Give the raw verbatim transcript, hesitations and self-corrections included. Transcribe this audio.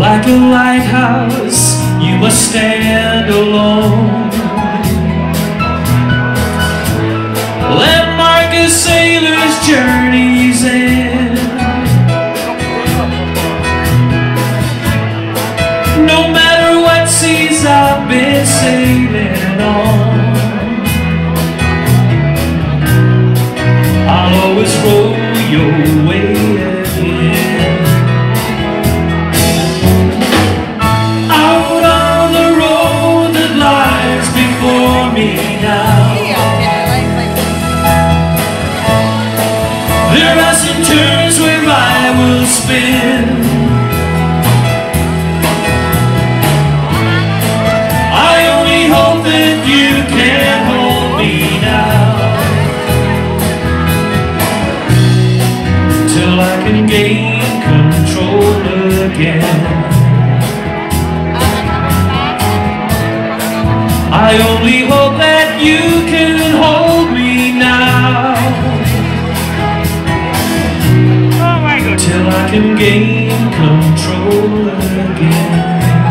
Like a lighthouse, you must stand alone. Landmark a sailor's journey's end. No matter what seas I've been sailing on, I'll always row your way again. Out on the road that lies before me now, there are some turns where I will spin. I only hope that you can hold me now, till I can gain control again. I only hope that you can hold me now, till I can gain control again.